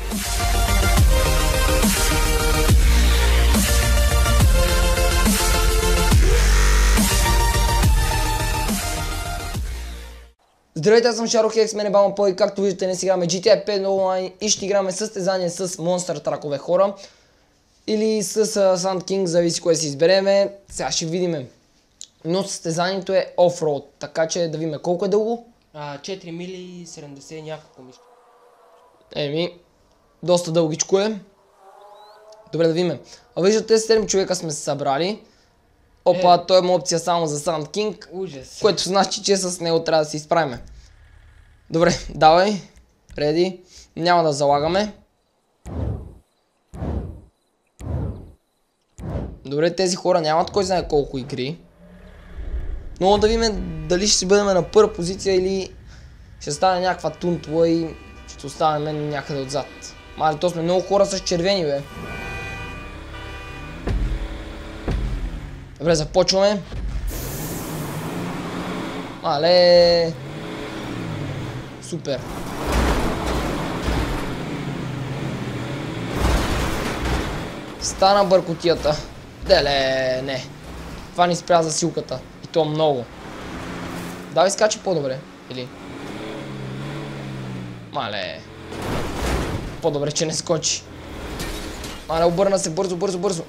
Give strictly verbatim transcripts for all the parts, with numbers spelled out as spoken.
Здравейте, аз съм Шарохекс, мен е Бамапой, както виждате днес играме джи ти ей пет онлайн и ще играме състезание с монстър тракове хора или с Sand King, зависи кое си избереме, сега ще видим. Но състезанието е офроуд, така че да видим колко е дълго. А, четири мили и седемдесет няколко мисля. Еми, доста дългичко е. Добре, да видим. А виждате, седем човека сме се събрали. Опа, е. Той има опция само за Sand King. Ужас. Което значи, че с него трябва да се изправим. Добре, давай. Реди. Няма да залагаме. Добре, тези хора нямат кой знае колко игри. Но да видим дали ще си бъдем на първа позиция или ще стане някаква тунтова и ще останем някъде отзад. Мали, то сме много хора с червени, бе. Добре, започваме. Але. Супер. Стана бъркотията. Деле, не. Това ни спря засилката. И то много. Давай скачи по-добре. Или? Мале. По-добре, че не скочи. Мале, обърна се бързо, бързо, бързо.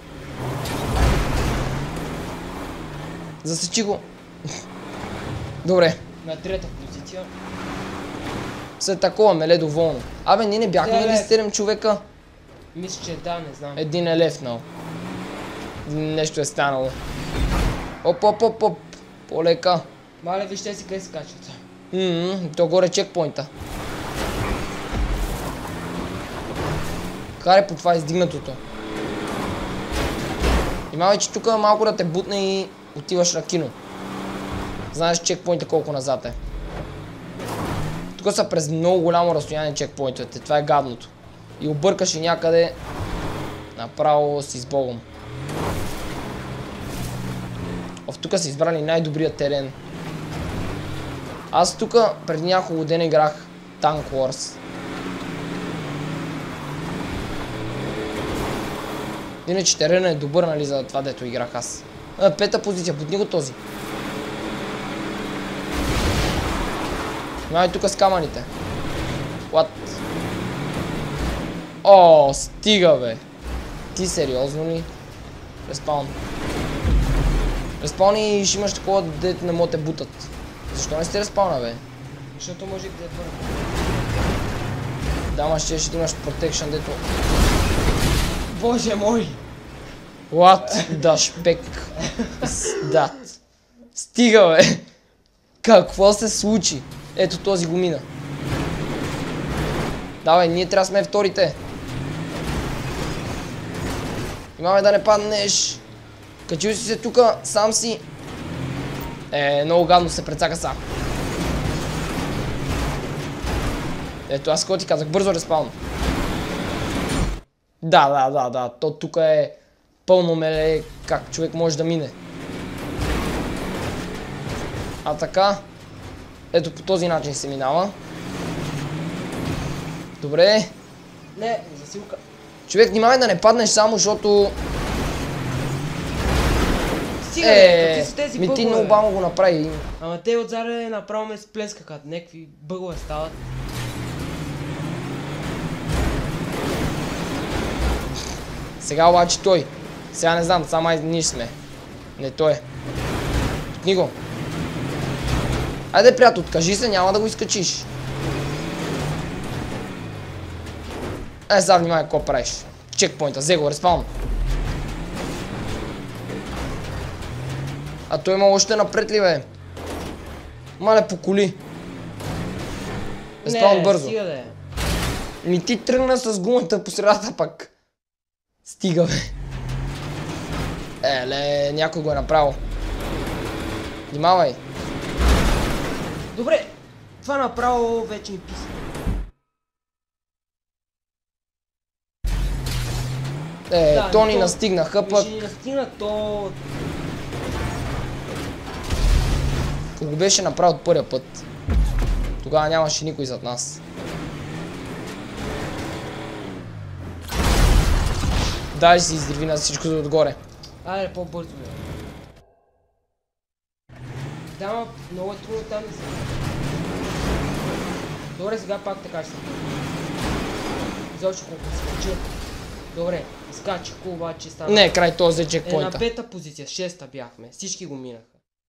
Засечи го. Добре. На трета позиция. След такова меле доволно. Абе, ние не бяхме ли седем човека? Мисля, че да, не знам. Един е лефнал. Нещо е станало. Оп, оп, оп, оп. По-лека. Мале, вижте си къде се качват. Ммм, то горе чекпоинта. Карай по това издигнатото. Имавай, че тук малко да те бутне и отиваш на кино. Знаеш чекпоинта колко назад е. Тук са през много голямо разстояние чекпоинтовете. Това е гадното. И объркаш и някъде. Направо си с Богом. Оф, тук са избрали най-добрият терен. Аз тук преди няколко дена играх Tank Wars. Иначе терена е добър, нали, за това дето играх аз. А, пета позиция, бутни го този. Имаме тук с камъните. What? О, стига, бе. Ти сериозно ли? Респаун. Респауни и ще имаш такова, дето не могат те бутат. Защо не сте респауна, бе? Защото може и да е върна. Да, ма ще ще имаш протекшн, дето... Боже мой! What the шпек is that? Стига, бе! Какво се случи? Ето този го мина. Давай, ние трябва да сме вторите. Имаме да не паднеш. Качил си се тука, сам си. Е, много гадно се прецака сам. Ето, аз какво ти казах, бързо респаун. Да, да, да, да, то тук е пълно меле, как човек може да мине. А така, ето по този начин се минава. Добре. Не, засилка. Човек, внимавай да не паднеш само, защото... Стига, бе, какви са тези ми бъгове, ти много бавно го направи. Ама те отзаде направо ме сплескаха, някакви бъгове стават. Сега обаче той. Сега не знам, само ние сме. Не той е. Путни го. Айде, приятел, откажи се, няма да го изкачиш. Е, сега внимай, какво правиш. Чекпоинта, взе го, респаун. А той има още напред ли, бе? Мале, поколи. Респаун бързо. Не, стига да е. Ми ти тръгна с гумата по средата пак. Стига, бе. Еле, някой го е направил. Внимавай. Добре, това направо вече ми писа. Е, Да, то ни то- настигнаха пък. Ще ни настигна, то... Ако го беше направил от първия път, тогава нямаше никой зад нас. Дай си изриви на всичко за отгоре. Айде, по-бързо бе. Да, ма, много е трудно там да се... Добре, сега пак така ще се... Изобщо колко скача. Добре, скача, обаче става... Не, край този Е, на чекпоинта. пета позиция, шеста бяхме. Всички го минаха.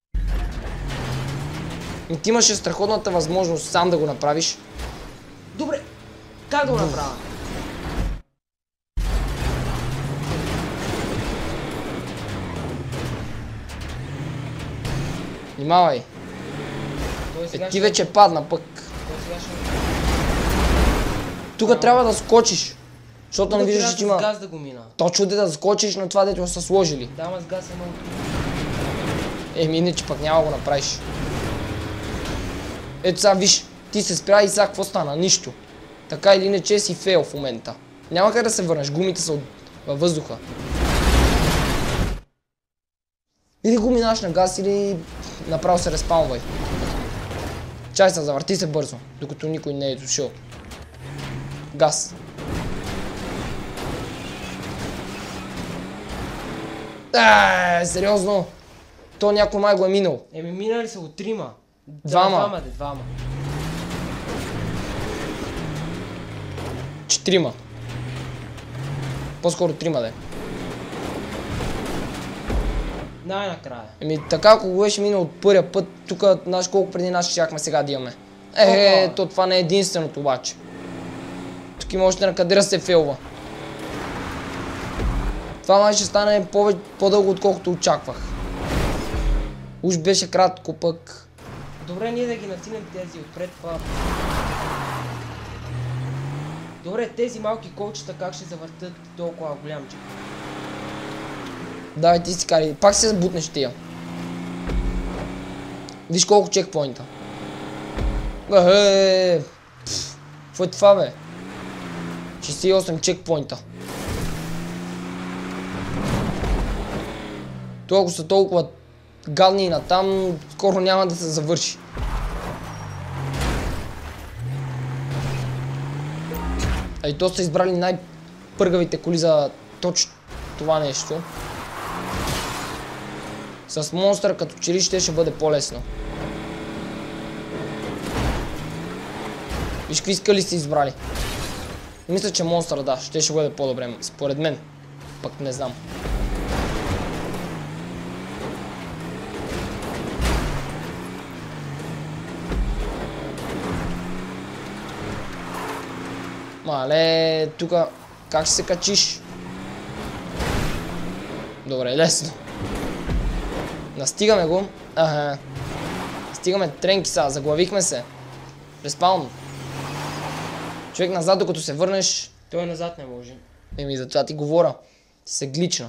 И ти имаше страхотната възможност сам да го направиш. Добре, как да го направя? Внимавай. Той сега Е, ти ще- вече падна пък. Той сега ще... Тук трябва да скочиш. Защото не Тук виждаш, трябва че с има... газ да го мина. Точно де да скочиш на това, дето са сложили. Да, ма с газ е много трудно. Еми, иначе пък няма да го направиш. Ето сега виж, ти се спря и сега какво стана? Нищо. Така или иначе си фейл в момента. Няма как да се върнеш, гумите са от... във въздуха. Или го минаш на газ, или направо се респаунвай. Чай се, завърти се бързо, докато никой не е дошъл. Газ. Еее, сериозно? То някой май го е минал. Еми, минали са от трима. Двама. Двама, де, двама. Четирима. По-скоро трима де. Най-накрая. Еми така, ако го беше минал от първия път, тук знаеш колко преди нас щяхме сега да имаме. Е, Опа. то това не е единственото обаче. Тук има още на къде да се фейлва. Това май ще стане повече, по-дълго отколкото очаквах. Уж беше кратко пък. Добре, ние да ги натинем тези отпред това. Добре, тези малки колчета как ще завъртат толкова голям чек? Давай ти си кари, пак се забутнеш тия. Виж колко чекпоинта. Ехе, какво е това бе? шейсет и осем чекпоинта. Толкова са толкова гадни и натам, скоро няма да се завърши. А и то са избрали най-пъргавите коли за точно това нещо. С монстър като че ли ще бъде по-лесно. Виж какви скали сте избрали. Мисля, че монстър да, ще ще бъде по-добре, според мен. Пък не знам. Мале, тука как ще се качиш? Добре, лесно. Настигаме го. Ага. Стигаме тренки сега, заглавихме се. Респаун. Човек назад, докато се върнеш. Той назад не може. Еми, за това ти говоря. Ти се глична.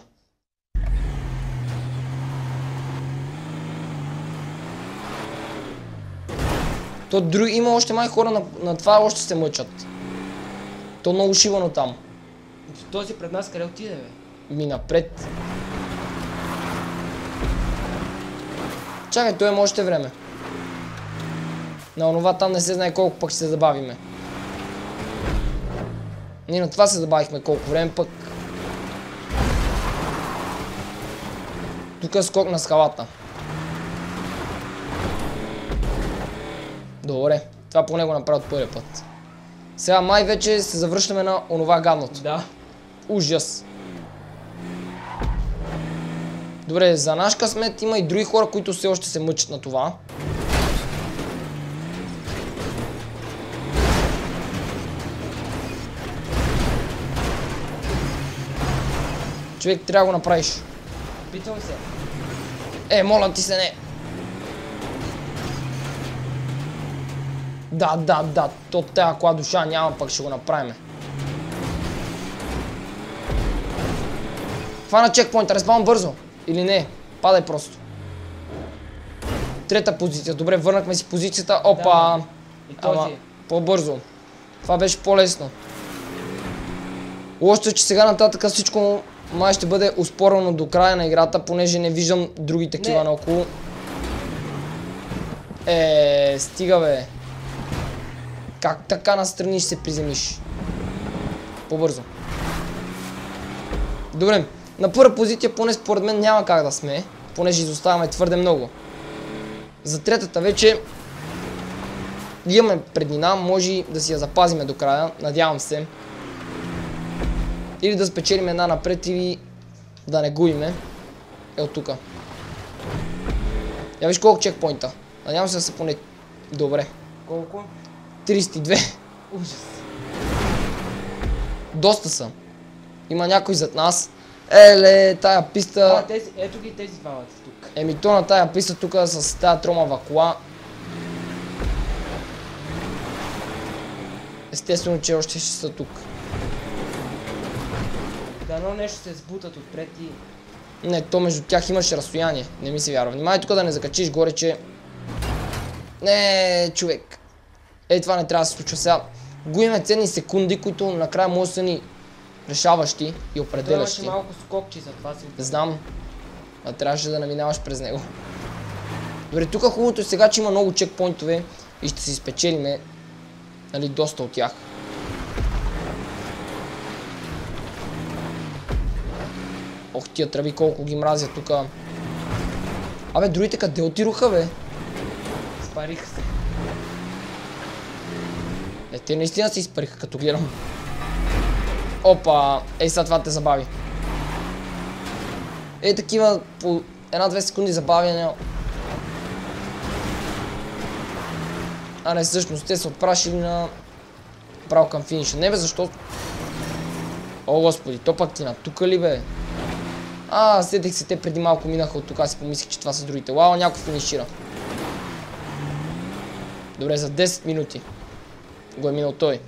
То други, има още май хора на, на това още се мъчат. То много шивано там. Този пред нас къде отиде, бе? Ми напред. Чакай, той има още време. На онова там не се знае колко пък ще се забавиме. Ние на това се забавихме колко време пък. Тук е скок на скалата. Добре, това поне го направя от първия път. Сега май вече се завръщаме на онова гадното. Да. Ужас. Добре, за наш късмет има и други хора, които все още се мъчат на това. Човек, трябва да го направиш. Питам се. Е, моля ти се, не. Да, да, да, то тая кола душа няма, пък ще го направим. Хвана чекпоинта, респаун бързо. Или не, падай просто. Трета позиция, добре, върнахме си позицията. Опа! Да, и този. Ама, по-бързо. Това беше по-лесно. Лошото е, че сега нататък всичко май ще бъде успорено до края на играта, понеже не виждам други такива Не. наоколо. Е, стига бе. Как така настрани ще се приземиш? По-бързо. Добре, на първа позиция поне според мен няма как да сме, понеже изоставаме твърде много. За третата вече имаме преднина, може да си я запазиме до края, надявам се. Или да спечелим една напред, или да не губиме. Е от тука. Я виж колко чекпоинта. Надявам се да са поне добре. Колко? тридесет и две. Ужас. Доста са. Има някой зад нас. Еле, тая писта... А, тези, ето ги тези двамата тук. Еми то на тая писта тук с тая тромава кола. Естествено, че още ще са тук. Дано нещо се сбутат отпред и... Не, то между тях имаше разстояние. Не ми се вярва. Внимай тук да не закачиш горе, че... Не, човек. Ей, това не трябва да се случва сега. Губиме ценни секунди, които накрая може да са ни решаващи и определящи. Той имаше малко скокчи, затова си... Знам. А трябваше да наминаваш през него. Добре, тук хубавото е сега, че има много чекпоинтове и ще си спечелиме, нали, доста от тях. Ох, тия тръби колко ги мразя тука. Абе, другите къде отироха, бе? Спариха се. Е, те наистина се изпариха, като гледам. Опа, ей сега това те забави. Ей такива по една-две секунди забавяне. А не, всъщност те са отпрашили на... право към финиша. Не бе, защо? О, господи, то пак ти на тука ли, бе? А, сетих се, те преди малко минаха от тук, аз си помислих, че това са другите. Лао, някой финишира. Добре, за десет минути го е минал той.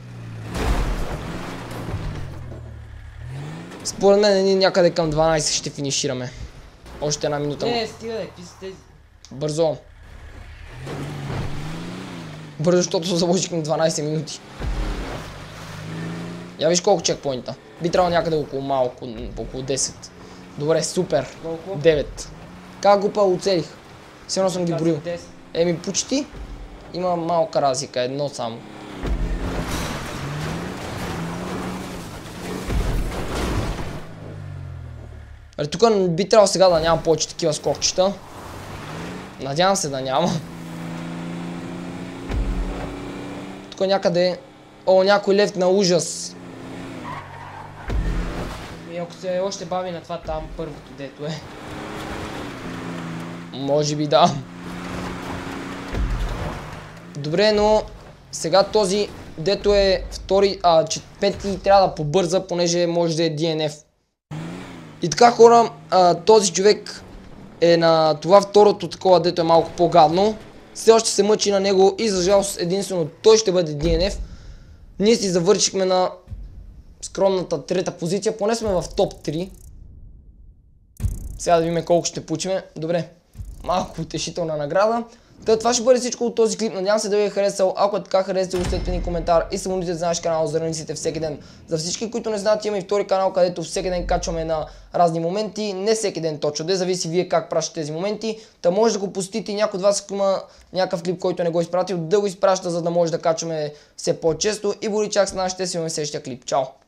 Според мен ние някъде към дванайсет ще финишираме. Още една минута. Не, стига да е, какви са тези? Бързо. Бързо, защото заложихме дванайсет минути. Я виж колко чекпоинта. Би трябвало някъде около малко, около десет. Добре, супер. Колко? девет. Как го па оцелих? Сигурно съм ги броил. десет. Еми почти. Има малка разлика, едно само. Али тук би трябвало сега да няма повече такива скокчета. Надявам се да няма. Тук някъде... О, някой лев на ужас. И ако се още бави на това там първото дето е. Може би да. Добре, но сега този дето е втори, а че пети трябва да побърза, понеже може да е ди ен еф. И така хора, а, този човек е на това второто такова, дето е малко по-гадно. Все още се мъчи на него и за жалост единствено той ще бъде ди ен еф. Ние си завършихме на скромната трета позиция, поне сме в топ три. Сега да видим колко ще получиме. Добре, малко утешителна награда. Та, това ще бъде всичко от този клип. Надявам се да ви е харесал. Ако е така, харесайте, оставете ни коментар и се абонирайте за нашия канал, за да не мислите всеки ден. За всички, които не знаят, имаме и втори канал, където всеки ден качваме на разни моменти. Не всеки ден точно, да зависи вие как пращате тези моменти. Та може да го посетите и някой от вас, ако има някакъв клип, който не го е изпратил, да го изпраща, за да може да качваме все по-често. И бъде чак с нас, ще си имаме следващия клип. Чао!